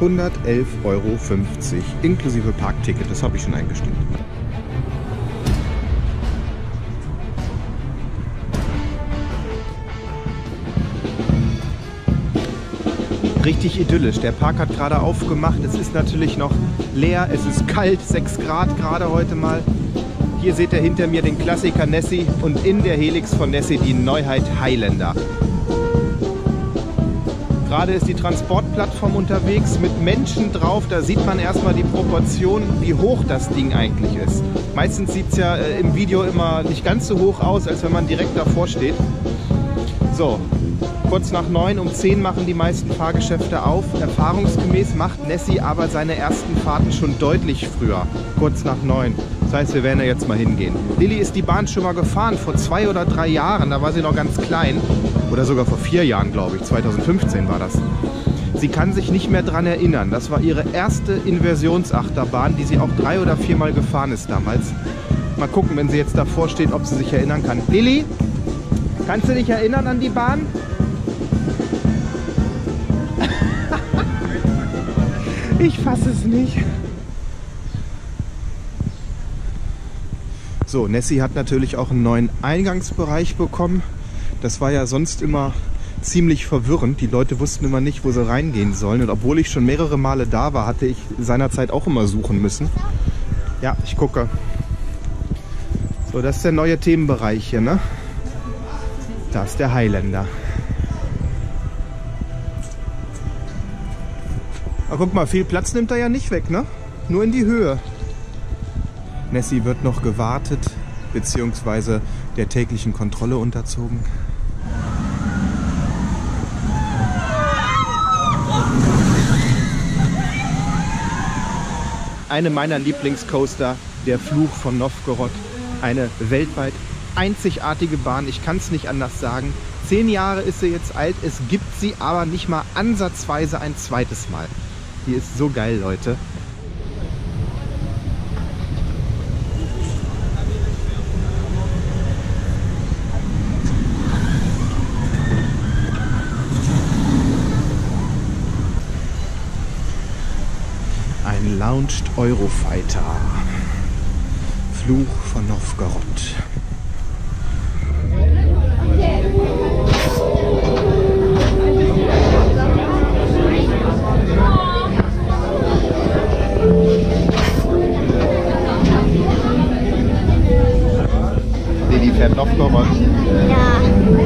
111,50 € inklusive Parkticket, das habe ich schon eingestellt. Richtig idyllisch. Der Park hat gerade aufgemacht. Es ist natürlich noch leer. Es ist kalt, 6 Grad gerade heute mal. Hier seht ihr hinter mir den Klassiker Nessie und in der Helix von Nessie die Neuheit Highlander. Gerade ist die Transportplattform unterwegs mit Menschen drauf. Da sieht man erstmal die Proportion, wie hoch das Ding eigentlich ist. Meistens sieht es ja im Video immer nicht ganz so hoch aus, als wenn man direkt davor steht. So. Kurz nach 9, um 10 machen die meisten Fahrgeschäfte auf. Erfahrungsgemäß macht Nessie aber seine ersten Fahrten schon deutlich früher, kurz nach 9. Das heißt, wir werden da jetzt mal hingehen. Lilly ist die Bahn schon mal gefahren, vor 2 oder 3 Jahren, da war sie noch ganz klein. Oder sogar vor 4 Jahren, glaube ich, 2015 war das. Sie kann sich nicht mehr dran erinnern. Das war ihre erste Inversionsachterbahn, die sie auch 3 oder 4 Mal gefahren ist damals. Mal gucken, wenn sie jetzt davor steht, ob sie sich erinnern kann. Lilly, kannst du dich erinnern an die Bahn? Ich fasse es nicht. So, Nessie hat natürlich auch einen neuen Eingangsbereich bekommen. Das war ja sonst immer ziemlich verwirrend. Die Leute wussten immer nicht, wo sie reingehen sollen. Und obwohl ich schon mehrere Male da war, hatte ich seinerzeit auch immer suchen müssen. Ja, ich gucke. So, das ist der neue Themenbereich hier, ne? Da ist der Highlander. Aber guck mal, viel Platz nimmt er ja nicht weg, ne? Nur in die Höhe. Nessie wird noch gewartet, beziehungsweise der täglichen Kontrolle unterzogen. Eine meiner Lieblingscoaster, der Fluch von Nowgorod. Eine weltweit einzigartige Bahn, ich kann es nicht anders sagen. 10 Jahre ist sie jetzt alt, es gibt sie aber nicht mal ansatzweise ein zweites Mal. Die ist so geil, Leute. Ein Launched Eurofighter. Fluch von Nowgorod. Lilly fährt Nowgorod. Ja.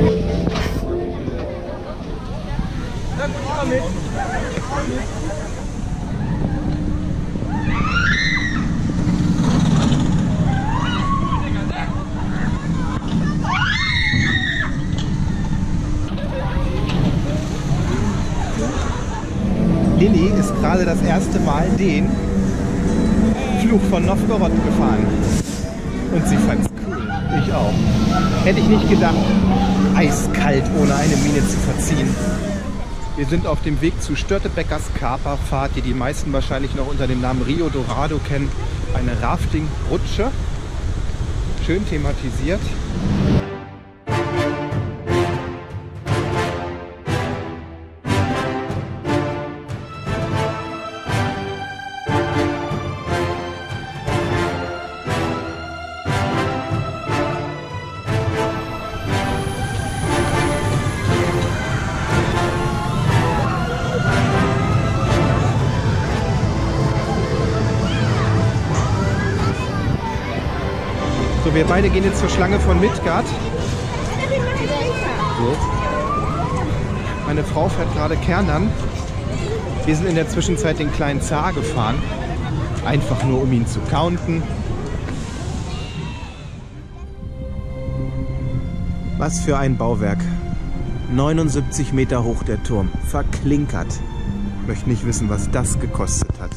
Lilly ist gerade das erste Mal den Fluch von Nowgorod gefahren. Und sie fand's cool. Ich auch. Hätte ich nicht gedacht. Eiskalt, ohne eine Miene zu verziehen. Wir sind auf dem Weg zu Störtebeckers Kaperfahrt, die die meisten wahrscheinlich noch unter dem Namen Rio Dorado kennen. Eine Rafting-Rutsche. Schön thematisiert. So, wir beide gehen jetzt zur Schlange von Midgard. So. Meine Frau fährt gerade Kärnan. Wir sind in der Zwischenzeit den kleinen Zar gefahren. Einfach nur, um ihn zu counten. Was für ein Bauwerk. 79 Meter hoch der Turm. Verklinkert. Ich möchte nicht wissen, was das gekostet hat.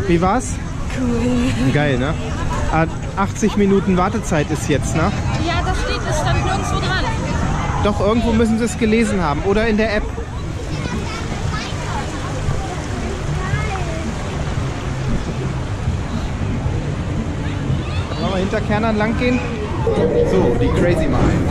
Wie war's? Cool. Geil, ne? 80 Minuten Wartezeit ist jetzt, ne? Ja, das steht, es stand nirgendwo dran. Doch, irgendwo müssen sie es gelesen haben. Oder in der App. Wollen wir hinter Kernern lang gehen? So, die Crazy Mile.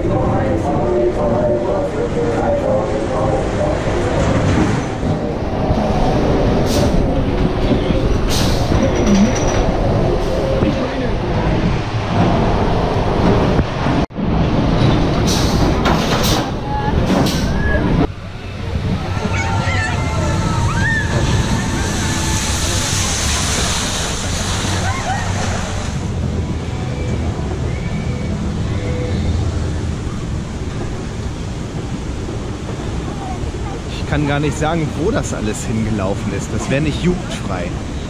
Ich kann gar nicht sagen, wo das alles hingelaufen ist. Das wäre nicht jugendfrei.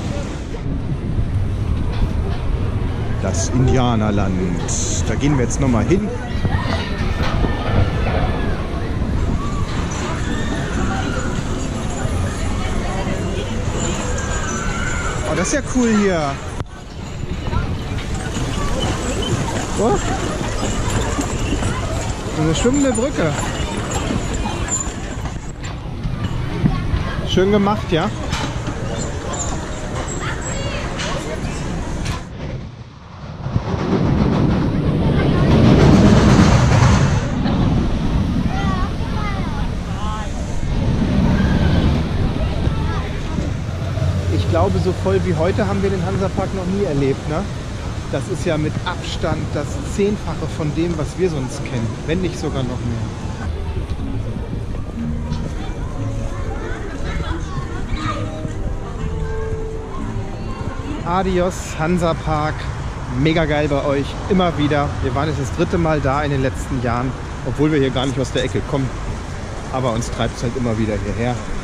Das Indianerland. Da gehen wir jetzt nochmal hin. Oh, das ist ja cool hier. Oh. Eine schwimmende Brücke. Schön gemacht, ja? Ich glaube, so voll wie heute haben wir den Hansapark noch nie erlebt, ne? Das ist ja mit Abstand das 10-fache von dem, was wir sonst kennen, wenn nicht sogar noch mehr. Adios, Hansapark. Mega geil bei euch. Immer wieder. Wir waren jetzt das 3. Mal da in den letzten Jahren, obwohl wir hier gar nicht aus der Ecke kommen. Aber uns treibt es halt immer wieder hierher.